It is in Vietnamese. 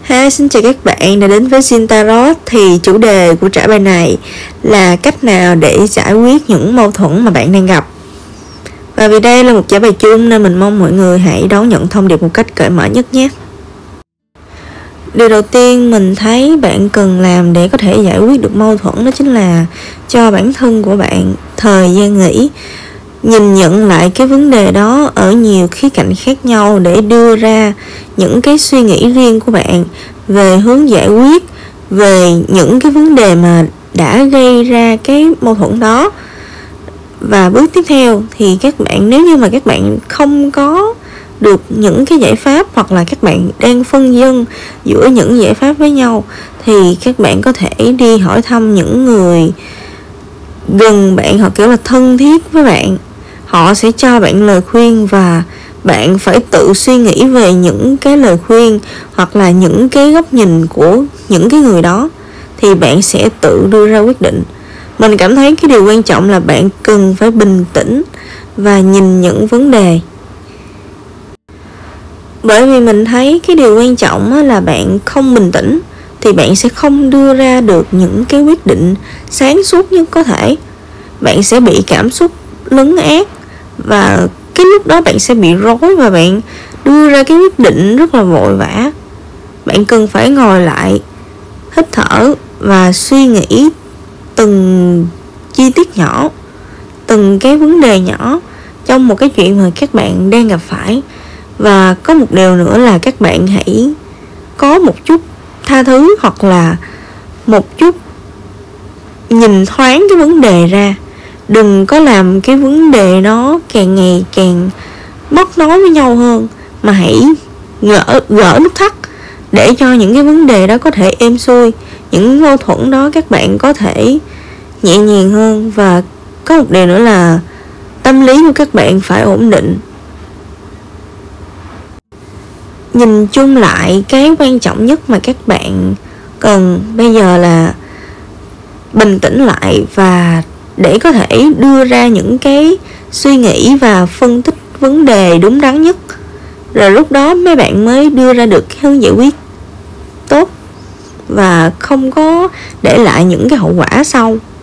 Hi, xin chào các bạn đã đến với Zin Tarot. Thì chủ đề của trả bài này là cách nào để giải quyết những mâu thuẫn mà bạn đang gặp. Và vì đây là một trả bài chung nên mình mong mọi người hãy đón nhận thông điệp một cách cởi mở nhất nhé. Điều đầu tiên mình thấy bạn cần làm để có thể giải quyết được mâu thuẫn đó chính là cho bản thân của bạn thời gian nghỉ, nhìn nhận lại cái vấn đề đó ở nhiều khía cạnh khác nhau để đưa ra những cái suy nghĩ riêng của bạn về hướng giải quyết, về những cái vấn đề mà đã gây ra cái mâu thuẫn đó. Và bước tiếp theo thì các bạn, nếu như mà các bạn không có được những cái giải pháp, hoặc là các bạn đang phân vân giữa những giải pháp với nhau, thì các bạn có thể đi hỏi thăm những người gần bạn, hoặc kiểu là thân thiết với bạn. Họ sẽ cho bạn lời khuyên và bạn phải tự suy nghĩ về những cái lời khuyên hoặc là những cái góc nhìn của những cái người đó, thì bạn sẽ tự đưa ra quyết định. Mình cảm thấy cái điều quan trọng là bạn cần phải bình tĩnh và nhìn nhận vấn đề. Bởi vì mình thấy cái điều quan trọng là bạn không bình tĩnh thì bạn sẽ không đưa ra được những cái quyết định sáng suốt nhất có thể. Bạn sẽ bị cảm xúc lấn át và cái lúc đó bạn sẽ bị rối và bạn đưa ra cái quyết định rất là vội vã. Bạn cần phải ngồi lại, hít thở và suy nghĩ từng chi tiết nhỏ, từng cái vấn đề nhỏ trong một cái chuyện mà các bạn đang gặp phải. Và có một điều nữa là các bạn hãy có một chút tha thứ, hoặc là một chút nhìn thoáng cái vấn đề ra. Đừng có làm cái vấn đề nó càng ngày càng móc nối với nhau hơn, mà hãy gỡ nút thắt để cho những cái vấn đề đó có thể êm xuôi, những mâu thuẫn đó các bạn có thể nhẹ nhàng hơn. Và có một điều nữa là tâm lý của các bạn phải ổn định. Nhìn chung lại, cái quan trọng nhất mà các bạn cần bây giờ là bình tĩnh lại và để có thể đưa ra những cái suy nghĩ và phân tích vấn đề đúng đắn nhất. Rồi lúc đó mấy bạn mới đưa ra được cái hướng giải quyết tốt và không có để lại những cái hậu quả sau.